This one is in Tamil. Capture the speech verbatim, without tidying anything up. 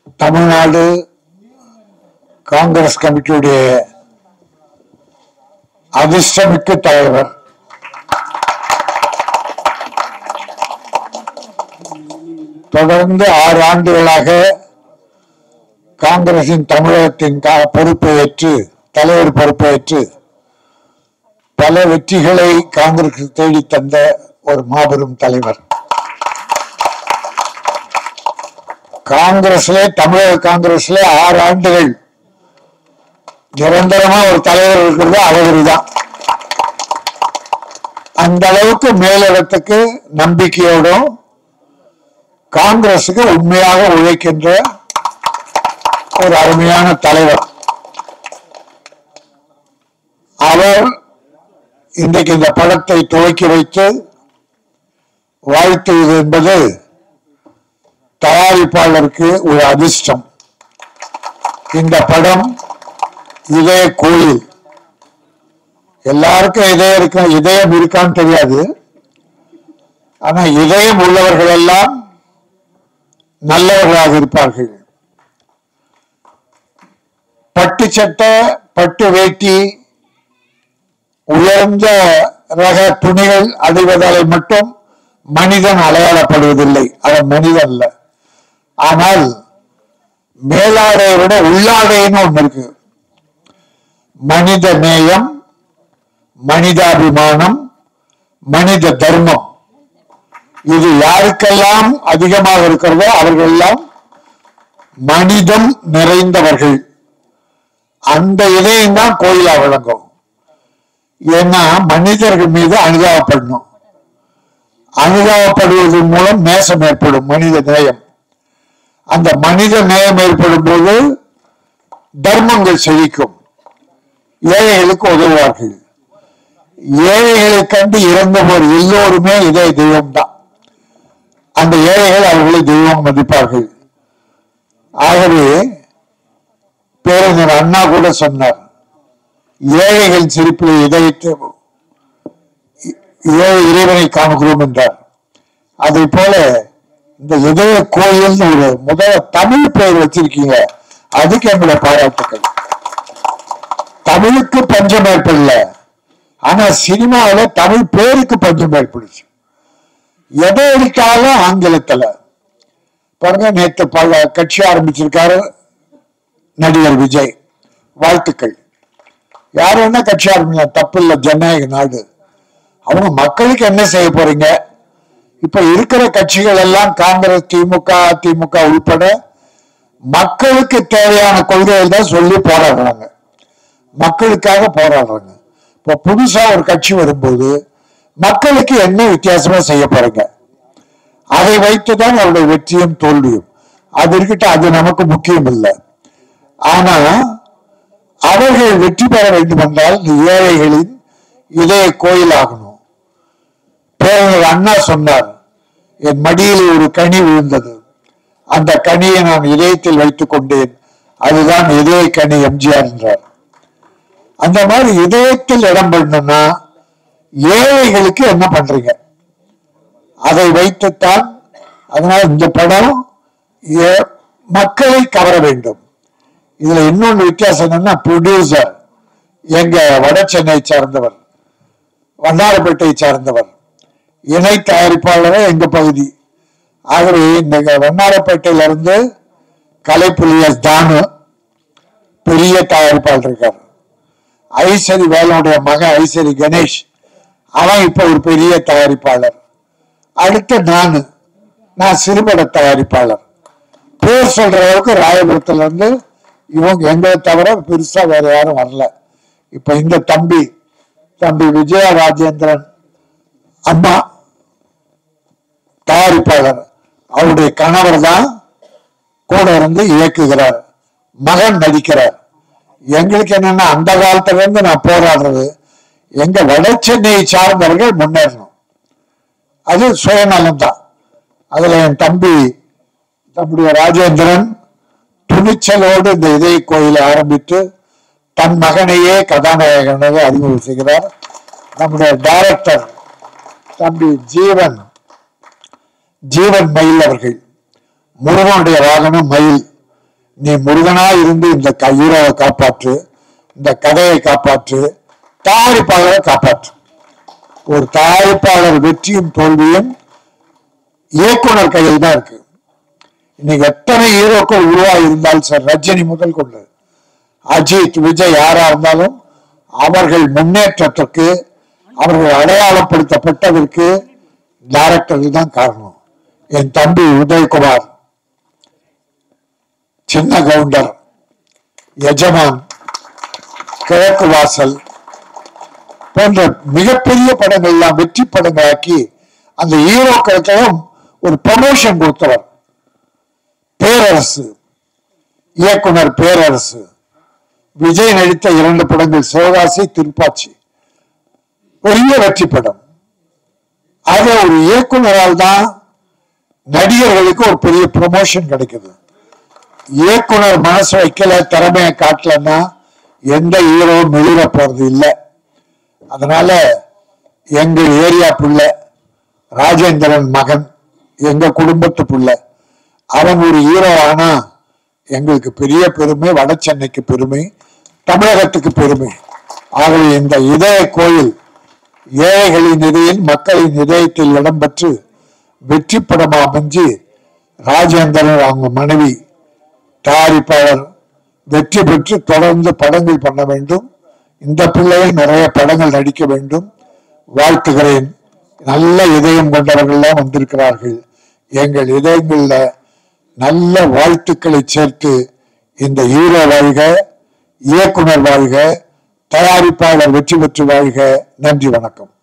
தமிழ்நாடு காங்கிரஸ் கமிட்டியுடைய அதிர்ஷ்டமிக்க தலைவர் தொடர்ந்து ஆறு ஆண்டுகளாக காங்கிரசின் தமிழகத்தின் பொறுப்பை ஏற்று தலைவர் பொறுப்பை ஏற்று பல வெற்றிகளை காங்கிரஸ் தேடி தந்த ஒரு மாபெரும் தலைவர். காங்கிரஸ்ல தமிழக காங்கிரஸ்ல ஆறு ஆண்டுகள் நிரந்தரமா ஒரு தலைவர் இருக்கிறது அவரு தான். அந்த அளவுக்கு மேலிடத்துக்கு நம்பிக்கையோடும் காங்கிரசுக்கு உண்மையாக உழைக்கின்ற ஒரு அருமையான தலைவர். அவர் இன்றைக்கு இந்த படத்தை துவக்கி வைத்து வாழ்த்துவது என்பது தயாரிப்பாளருக்கு ஒரு அதிர்ஷ்டம். இந்த படம் இதய கோயில். எல்லாருக்கும் இதயம் இருக்க இதயம் இருக்கான்னு தெரியாது. ஆனா இதயம் உள்ளவர்கள் எல்லாம் நல்லவர்களாக இருப்பார்கள். பட்டு சட்டை, பட்டு வேட்டி, உயர்ந்த ரக துணிகள் அடைவதாலே மட்டும் மனிதன் அடையாளப்படுவதில்லை. அவன் மனிதன் அல்ல. ஆனால் மேலாடையை விட உள்ளாடைன்னு ஒண்ணு இருக்கு. மனித நேயம், மனிதாபிமானம், மனித தர்மம், இது யாருக்கெல்லாம் அதிகமாக இருக்கிறதோ அவர்கள் எல்லாம் மனிதம் நிறைந்தவர்கள். அந்த இதயம் தான் கோயிலா விளங்கும். ஏன்னா மனிதர்கள் மீது அனுதாபப்படணும். அனுதாபப்படுவதன் மூலம் நேசம் ஏற்படும், மனித நேயம். அந்த மனித நேயம் ஏற்படும் போது தர்மங்கள் செழிக்கும், ஏழைகளுக்கு உதவுவார்கள். ஏழைகளை கண்டு இறந்தவர் எல்லோருமே இதே தெய்வம் தான். அந்த ஏழைகள் அவர்களை தெய்வம் மதிப்பார்கள். ஆகவே பேரறிஞர் அண்ணா கூட சொன்னார், ஏழைகள் சிரிப்பில் இதயத்தை ஏழை இறைவனை காணுகிறோம் என்றார். அதை போல இந்த இதய கோயில் ஒரு முதல் தமிழ் பெயர் வச்சிருக்கீங்க, அதுக்கு எங்களை பாராட்டுக்கள். தமிழுக்கு பஞ்சம் ஏற்படல, ஆனா சினிமாவில் தமிழ் பேருக்கு பஞ்சம் ஏற்படுச்சு. எதை எடுத்தாலும் ஆங்கிலத்துல. பாருங்க, நேற்று பல கட்சி ஆரம்பிச்சிருக்காரு நடிகர் விஜய், வாழ்த்துக்கள். யார் வேணா கட்சி ஆரம்பிக்கலாம், தப்பு இல்லை, ஜனநாயக நாடு. அவங்க மக்களுக்கு என்ன செய்ய போறீங்க? இப்ப இருக்கிற கட்சிகள் எல்லாம் காங்கிரஸ், திமுக, அதிமுக உள்பட மக்களுக்கு தேவையான கொள்கைகள் தான் சொல்லி போராடுறாங்க, மக்களுக்காக போராடுறாங்க. இப்ப புதுசா ஒரு கட்சி வரும்போது மக்களுக்கு என்ன வித்தியாசமா செய்ய போறீங்க? அதை வைத்துதான் அவருடைய வெற்றியும் தோல்வியும். அது இருக்கிட்ட, அது நமக்கு முக்கியம் இல்லை. ஆனா அவர்கள் வெற்றி பெற வேண்டும் என்றால் ஏழைகளின் இதய கோயில் ஆகணும். பேரறிஞர் அண்ணா சொன்னார், என் மடியில் ஒரு கனி விழுந்தது, அந்த கனியை நான் இதயத்தில் வைத்துக் கொண்டேன், அதுதான் இதய கனி எம்ஜிஆர் என்றார். அந்த மாதிரி இதயத்தில் இடம் பண்ணணும்னா ஏழைகளுக்கு என்ன பண்றீங்க? அதை வைத்துத்தான். அதனால இந்த படம் மக்களை கவர வேண்டும். இதுல இன்னொன்று வித்தியாசம் என்னன்னா, ப்ரொடியூசர் எங்க வட சென்னை சார்ந்தவர், வண்ணாரப்பேட்டை சார்ந்தவர், இணை தயாரிப்பாளர் எங்க பகுதி. ஆகவே இந்த வண்ணாரப்பேட்டையில இருந்து கலைப்புலியஸ் தானு பெரிய தயாரிப்பாளர் இருக்கார். ஐஸ்வரி வேலனுடைய மகன் ஐஸ்வரி கணேஷ், அவன் இப்ப ஒரு பெரிய தயாரிப்பாளர். அடுத்து நானு, நான் சிறுபட தயாரிப்பாளர். பேர் சொல்ற அளவுக்கு ராயபுரத்துல இருந்து இவங்க எங்களை தவிர பெருசா வேற யாரும் வரல. இப்ப இந்த தம்பி தம்பி விஜய ராஜேந்திரன் அம்மா தயாரிப்பாளர், அவருடைய கணவர் தான் கூட இருந்து இயக்குகிறார், மகன் நடிக்கிறார். எங்களுக்கு என்னன்னா, அந்த காலத்துல இருந்து நான் போராடுறது, எங்க வட சென்னையை சார்ந்தவர்கள் முன்னேறணும், அது சுயநலம் தான். அதுல என் தம்பி தம்முடைய ராஜேந்திரன் துணிச்சலோடு இந்த இதய கோயிலை ஆரம்பித்து தன் மகனையே கதாநாயகனாக அறிமுகம் செய்கிறார். நம்முடைய டைரக்டர் தம்பி ஜீவன் ஜீவன் மயில் அவர்கள், முருகனுடைய வாகனம் மயில், நீ முருகனா இருந்து இந்த ஹீரோவை காப்பாற்று, இந்த கதையை காப்பாற்று, தயாரிப்பாளரை காப்பாற்று. ஒரு தயாரிப்பாளர் வெற்றியும் தோல்வியும் இயக்குனர் கையில் தான் இருக்கு. இன்னைக்கு எத்தனை ஹீரோக்கள் உருவாகி இருந்தாலும் சார், ரஜினி முதல் கொண்டு அஜித், விஜய் யாரா இருந்தாலும் அவர்கள் முன்னேற்றத்திற்கு, அவர்கள் அடையாளப்படுத்தப்பட்டதற்கு டைரக்டர்கள் தான் காரணம். என் தம்பி உதயகுமார், சின்ன கவுண்டர், எஜமான், கிழக்கு வாசல் போன்ற மிகப்பெரிய படங்கள் எல்லாம் வெற்றி படங்களாக்கி அந்த ஹீரோக்களுக்கெல்லாம் ஒரு ப்ரமோஷன் கொடுத்தவர் பேரரசு, இயக்குனர் பேரரசு. விஜய் நடித்த இரண்டு படங்கள் சிவகாசி, திருப்பாச்சி, பெரிய வெற்றி படம். ஆக ஒரு இயக்குனரால் தான் நடிகர்களுக்கு ஒரு பெரிய ப்ரமோஷன் கிடைக்குது. இயக்குனர் மனசு வைக்கல, திறமையை காட்டலன்னா எந்த ஹீரோ மெழுக போறது இல்லை. அதனால எங்கள் ஏரியா புள்ள ராஜேந்திரன் மகன், எங்க குடும்பத்து புள்ள, அவன் ஒரு ஹீரோ ஆனா எங்களுக்கு பெரிய பெருமை, வட சென்னைக்கு பெருமை, தமிழகத்துக்கு பெருமை. ஆகவே இந்த இதய கோயில் ஏழைகளின் இதயில் மக்களின் இதயத்தில் இடம்பெற்று வெற்றி படமா அமைஞ்சு ராஜேந்திரன் அவங்க மனைவி தயாரிப்பாளர் வெற்றி பெற்று தொடர்ந்து படங்கள் பண்ண வேண்டும். இந்த பிள்ளைகள் நிறைய படங்கள் நடிக்க வேண்டும். வாழ்த்துகிறேன். நல்ல இதயம் கொண்டவர்கள்லாம் வந்திருக்கிறார்கள். எங்கள் இதயங்கள்ல நல்ல வாழ்த்துக்களை சேர்த்து இந்த ஹீரோ வாழ்க, இயக்குனர் வாழ்க, தயாரிப்பாளர் வெற்றி பெற்று வாழ்க. நன்றி, வணக்கம்.